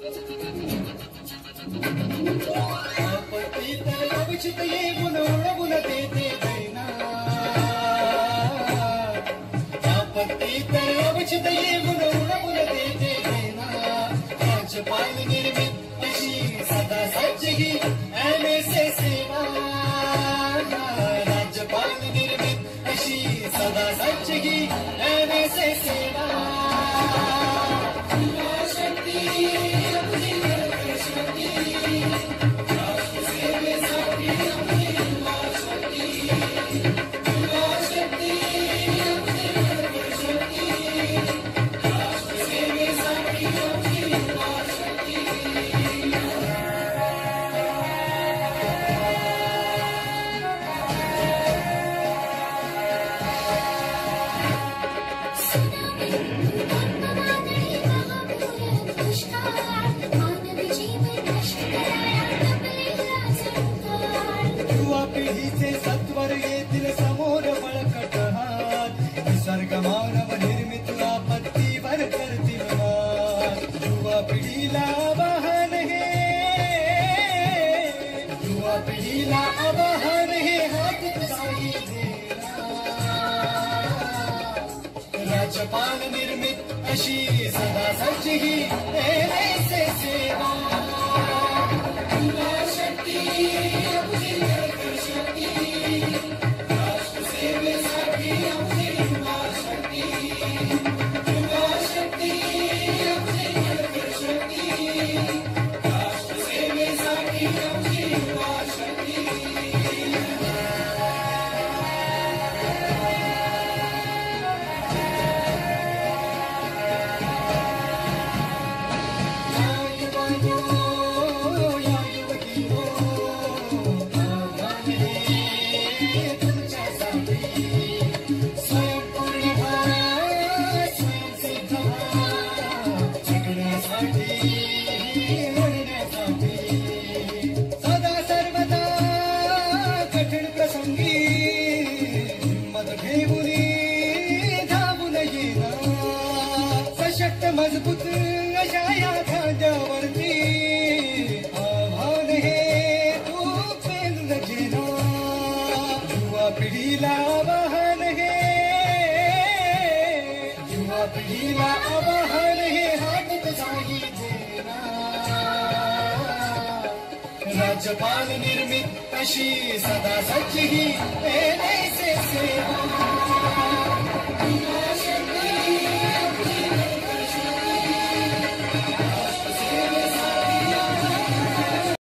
आपत्ती तर अवचित ये गुण उडवून देते दैना आपत्ती तर अवचित ये गुण उडवून देते दैना राज्यपाल निर्मित अशी सदा सज्जगी ऐसे सेवा राज्यपाल निर्मित अशी सदा सज्जगी ऐसे सेवा सत्वर येथील समोर बळकट हात निसर्ग मानव निर्मित आपत्तीवर करतील मात युवा पिढीला आवाहन हे युवा पिढीला आवाहन हे हात जाई राज्यपाल निर्मित अशी सदा सज्जगी ऐसे सेवा सदा सर्वदा कठीण प्रसंगी हिम्मत घेऊन धावून येणं सशक्त मजबूत अशा या खांद्यावरती आव्हान हे तू पेलून घेणं युवा पिढीला आवाहन हे युवा पिढीला आवाहन हे हातात जाई राज्यपाल निर्मित अशी सदा सज्जगी ऐसे सेवा